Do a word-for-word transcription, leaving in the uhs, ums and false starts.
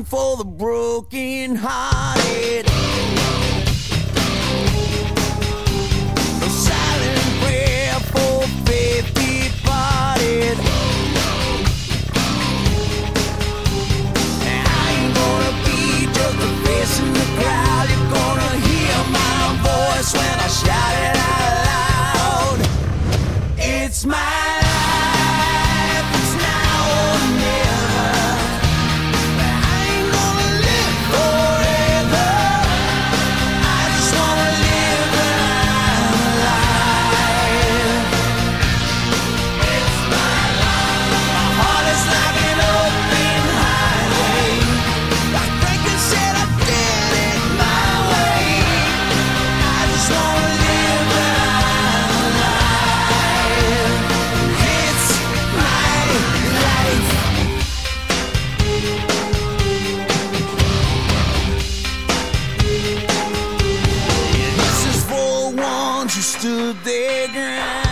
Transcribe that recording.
song for the broken hearted. A silent prayer for faith departed. And I ain't gonna be just a face in the crowd. You're gonna hear my voice when I shout it out loud. It's my life, it's now or never. I ain't gonna live forever. I just wanna live alive. It's my life. My heart is like an open highway. Like Franklin said, I did it my way. I just wanna live alive. It's my life. This is for the ones who stood their ground.